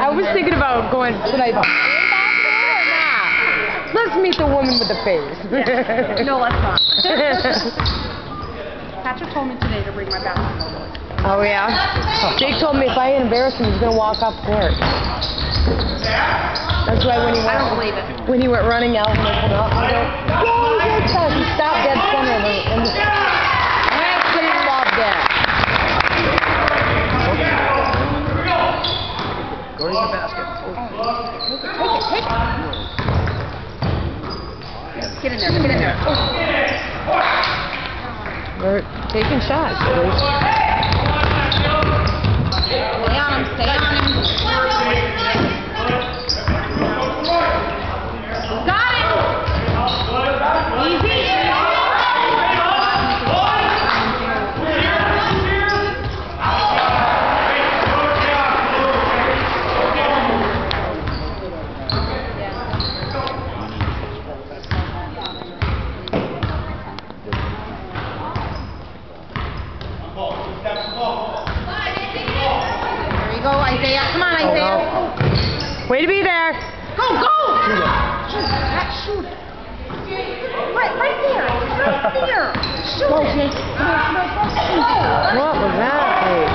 I was thinking about going, should I or not? Let's meet the woman with the face. Yeah. No, let's not. Patrick told me today to bring my basketball. Oh, yeah? Jake told me if I embarrass him, he's going to walk off court. That's why when he went, I don't believe it. When he went running out and I come out, I go, go, good touch. He stopped dead center and I absolutely loved that. Go to the basket. Take it. Get in there, get in there. We're taking shots, boys. Stay on him, stay on him. Got him! Easy. Go, Isaiah. Come on, Isaiah. Way to be there. Go, go! Shoot. Right there. Right there. Shoot it. What was that? Hey.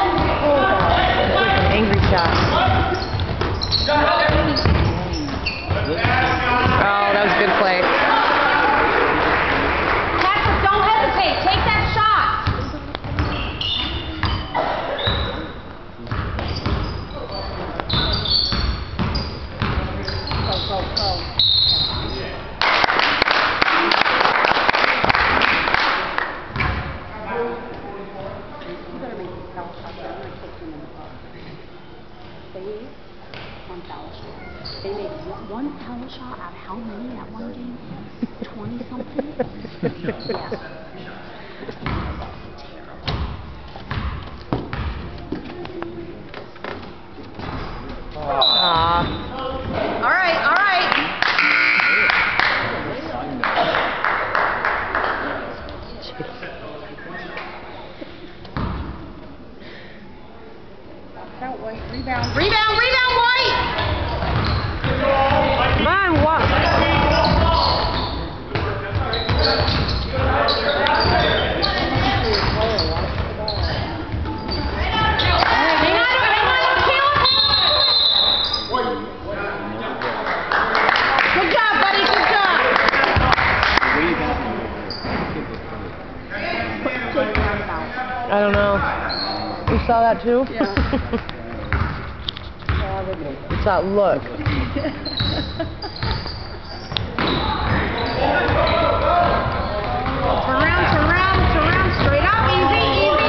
An angry shot. Oh, that was a good play. Patrick, don't hesitate. Take that shot. Go. They made one foul shot out of how many at one game? 20-something? Yeah. All right. Rebound, White! Come on, walk. Good job, buddy, good job! I don't know. You saw that too? Yeah. It's that look. Turn around, straight up, easy.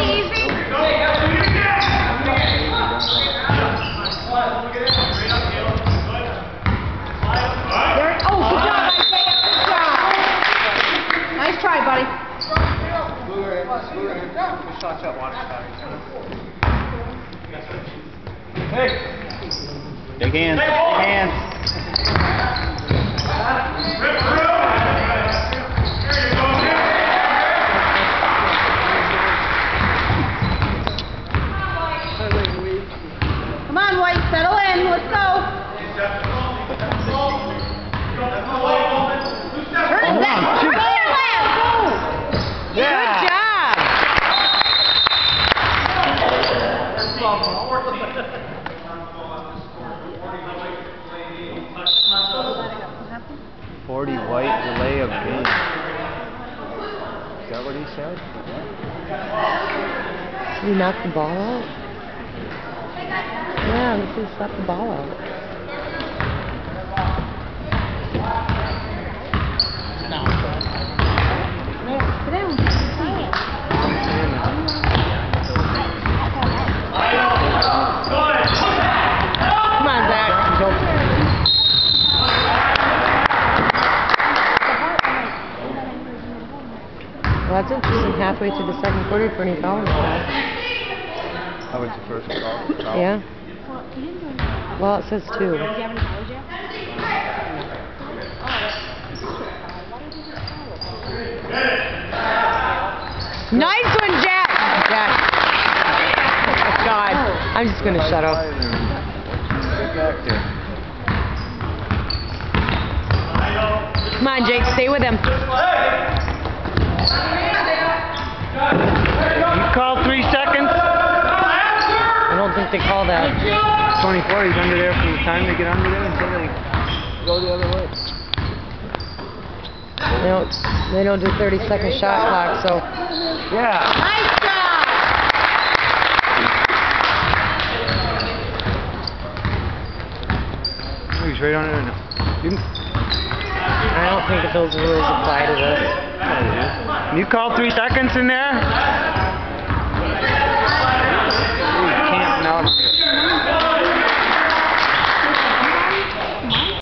There, oh, good job, Isaiah, good job. Nice try, buddy. Hey! Big hands. Come on, White, settle in, let's go. Turn it back. Turn it left. Yeah. Good job. 40 White delay of game. Is that what he said? Did he knock the ball out? Yeah, this is knock the ball out. Come on, Zach. Well, that's interesting. Halfway through the second quarter for any fouls. That was the first call. Yeah. Well, it says 2. Do you have any college yet? Nice one, Jack! Jack. God, I'm just going to shut up. back there. Come on, Jake, stay with him. You called 3 seconds? I don't think they call that. 24, he's under there from the time they get under there until they go the other way. They don't do 30-second shot clock, so. Yeah. Nice job! He's right on it now. I don't think that those rules apply to this. You called 3 seconds in there?